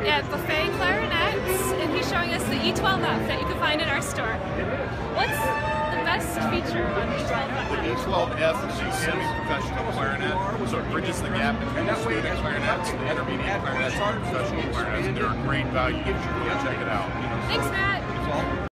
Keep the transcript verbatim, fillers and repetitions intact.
at Buffet Clarinets, and he's showing us the E twelve F that you can find in our store. What's the best feature on the E twelve F? The E twelve F is a semi-professional clarinet, so it bridges the gap between the student clarinets, the intermediate clarinets, and the professional clarinets. They're a great value. You should really check it out. Thanks, Matt.